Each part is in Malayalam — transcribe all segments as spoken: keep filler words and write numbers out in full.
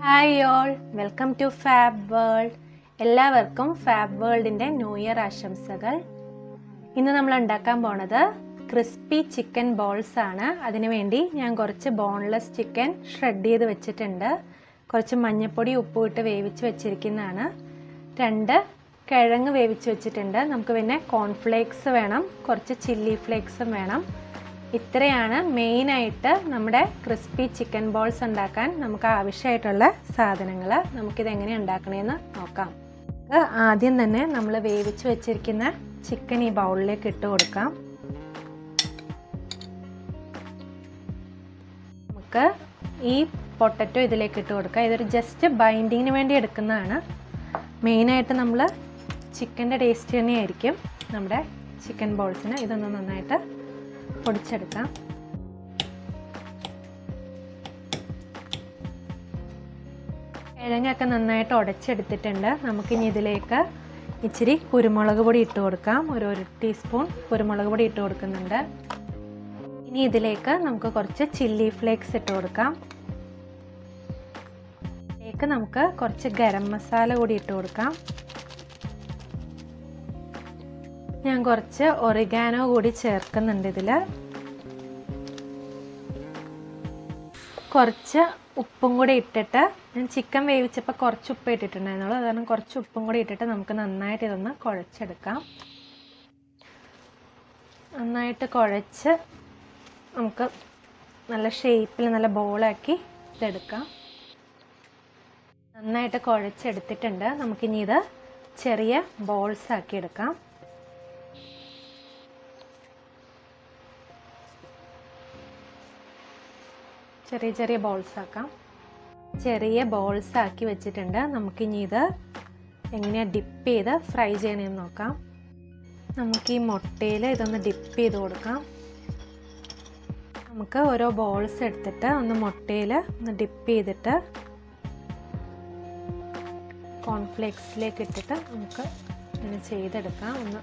Hi all, welcome to Fab World. എല്ലാവർക്കും ഫാബ് വേൾഡിൻ്റെ ന്യൂ ഇയർ ആശംസകൾ. ഇന്ന് നമ്മൾ ഉണ്ടാക്കാൻ പോണത് ക്രിസ്പി ചിക്കൻ ബോൾസ് ആണ്. അതിനുവേണ്ടി ഞാൻ കുറച്ച് ബോൺലെസ് ചിക്കൻ ഷ്രെഡ് ചെയ്ത് വെച്ചിട്ടുണ്ട്. കുറച്ച് മഞ്ഞൾപ്പൊടി ഉപ്പ് ഇട്ട് വേവിച്ച് വെച്ചിരിക്കുന്നതാണ്. രണ്ട് കിഴങ്ങ് വേവിച്ച് വെച്ചിട്ടുണ്ട്. നമുക്ക് പിന്നെ കോൺഫ്ലേക്സ് വേണം, കുറച്ച് ചില്ലി ഫ്ലേക്സും വേണം. ഇത്രയാണ് മെയിനായിട്ട് നമ്മുടെ ക്രിസ്പി ചിക്കൻ ബോൾസ് ഉണ്ടാക്കാൻ നമുക്ക് ആവശ്യമായിട്ടുള്ള സാധനങ്ങൾ. നമുക്കിത് എങ്ങനെ ഉണ്ടാക്കണമെന്ന് നോക്കാം. ആദ്യം തന്നെ നമ്മൾ വേവിച്ച് വെച്ചിരിക്കുന്ന ചിക്കൻ ഈ ബൗളിലേക്ക് ഇട്ട് കൊടുക്കാം. നമുക്ക് ഈ പൊട്ടറ്റോ ഇതിലേക്ക് ഇട്ട് കൊടുക്കാം. ഇതൊരു ജസ്റ്റ് ബൈൻഡിങ്ങിന് വേണ്ടി എടുക്കുന്നതാണ്. മെയിനായിട്ട് നമ്മൾ ചിക്കൻ്റെ ടേസ്റ്റ് തന്നെയായിരിക്കും നമ്മുടെ ചിക്കൻ ബോൾസിന്. ഇതൊന്ന് നന്നായിട്ട് പൊടിച്ചെടുക്കാം. കിഴങ്ങൊക്കെ നന്നായിട്ട് ഉടച്ചെടുത്തിട്ടുണ്ട്. നമുക്കിനി ഇതിലേക്ക് ഇച്ചിരി കുരുമുളക് പൊടി ഇട്ട് കൊടുക്കാം. ഒരു ഒരു ടീസ്പൂൺ കുരുമുളക് പൊടി ഇട്ട് കൊടുക്കുന്നുണ്ട്. ഇനി ഇതിലേക്ക് നമുക്ക് കുറച്ച് ചില്ലി ഫ്ലേക്സ് ഇട്ട് കൊടുക്കാം. ഇതിലേക്ക് നമുക്ക് കുറച്ച് ഗരം മസാല കൂടി ഇട്ട് കൊടുക്കാം. ഞാൻ കുറച്ച് ഒറിഗാനോ കൂടി ചേർക്കുന്നുണ്ട്. ഇതിൽ കുറച്ച് ഉപ്പും കൂടി ഇട്ടിട്ട്, ഞാൻ ചിക്കൻ വേവിച്ചപ്പോൾ കുറച്ച് ഉപ്പ് ഇട്ടിട്ടുണ്ടായിരുന്നുള്ളൂ, അത് കാരണം കുറച്ച് ഉപ്പും കൂടി ഇട്ടിട്ട് നമുക്ക് നന്നായിട്ട് ഇതൊന്ന് കുഴച്ചെടുക്കാം. നന്നായിട്ട് കുഴച്ച് നമുക്ക് നല്ല ഷേപ്പിൽ നല്ല ബോളാക്കി ഇതെടുക്കാം. നന്നായിട്ട് കുഴച്ചെടുത്തിട്ടുണ്ട്. നമുക്കിനി ഇത് ചെറിയ ബോൾസ് ആക്കി എടുക്കാം. ചെറിയ ചെറിയ ബോൾസ് ആക്കാം. ചെറിയ ബോൾസ് ആക്കി വെച്ചിട്ടുണ്ട്. നമുക്കിനി ഇത് എങ്ങനെയാണ് ഡിപ്പ് ചെയ്ത് ഫ്രൈ ചെയ്യണമെന്ന് നോക്കാം. നമുക്ക് ഈ മുട്ടയിൽ ഇതൊന്ന് ഡിപ്പ് ചെയ്ത് കൊടുക്കാം. നമുക്ക് ഓരോ ബോൾസ് എടുത്തിട്ട് ഒന്ന് മുട്ടയിൽ ഒന്ന് ഡിപ്പ് ചെയ്തിട്ട് കോൺഫ്ലേക്സിലേക്ക് ഇട്ടിട്ട് നമുക്ക് ഇങ്ങനെ ചെയ്തെടുക്കാം. ഒന്ന്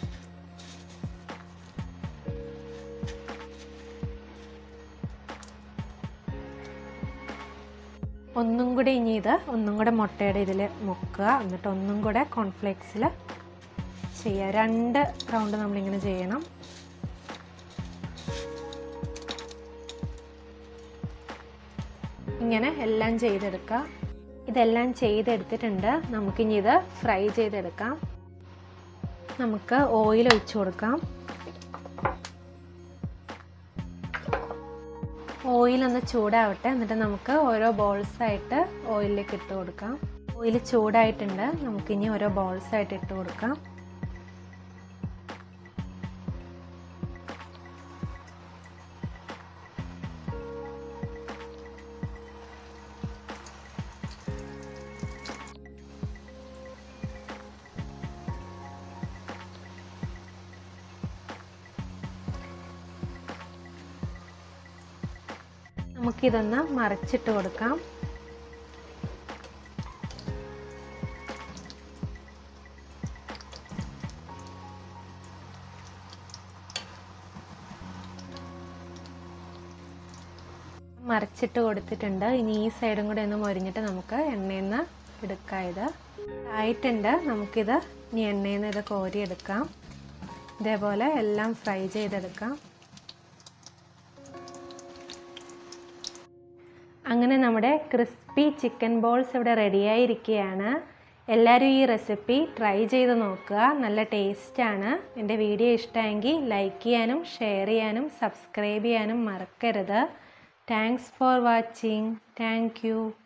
ഒന്നും കൂടി ഇനി ഇത് ഒന്നും കൂടെ മുട്ടയുടെ ഇതിൽ മുക്കുക. എന്നിട്ട് ഒന്നും കൂടെ കോൺഫ്ലേക്സിൽ ചെയ്യുക. രണ്ട് റൗണ്ട് നമ്മളിങ്ങനെ ചെയ്യണം. ഇങ്ങനെ എല്ലാം ചെയ്തെടുക്കുക. ഇതെല്ലാം ചെയ്തെടുത്തിട്ടുണ്ട്. നമുക്കിനി ഇത് ഫ്രൈ ചെയ്തെടുക്കാം. നമുക്ക് ഓയിൽ ഒഴിച്ചു കൊടുക്കാം. ഓയിലൊന്ന് ചൂടാവട്ടെ. എന്നിട്ട് നമുക്ക് ഓരോ ബോൾസായിട്ട് ഓയിലിലേക്ക് ഇട്ട് കൊടുക്കാം. ഓയിൽ ചൂടായിട്ടുണ്ട്. നമുക്കിനി ഓരോ ബോൾസായിട്ട് ഇട്ട് കൊടുക്കാം. നമുക്കിതൊന്ന് മറിച്ചിട്ട് കൊടുക്കാം. മറിച്ചിട്ട് കൊടുത്തിട്ടുണ്ട്. ഇനി ഈ സൈഡും കൂടെ ഒന്ന് മൊരിഞ്ഞിട്ട് നമുക്ക് എണ്ണയിൽ നിന്ന് എടുക്കാം. ഇത് ആയിട്ടുണ്ട്. നമുക്കിത് ഇനി എണ്ണയിൽ നിന്ന് ഇത് കോരിയെടുക്കാം. ഇതേപോലെ എല്ലാം ഫ്രൈ ചെയ്തെടുക്കാം. അങ്ങനെ നമ്മുടെ ക്രിസ്പി ചിക്കൻ ബോൾസ് ഇവിടെ റെഡിയായിരിക്കുകയാണ്. എല്ലാവരും ഈ റെസിപ്പി ട്രൈ ചെയ്ത് നോക്കുക. നല്ല ടേസ്റ്റാണ്. എൻ്റെ വീഡിയോ ഇഷ്ടമെങ്കിൽ ലൈക്ക് ചെയ്യാനും ഷെയർ ചെയ്യാനും സബ്സ്ക്രൈബ് ചെയ്യാനും മറക്കരുത്. Thanks for watching. Thank U.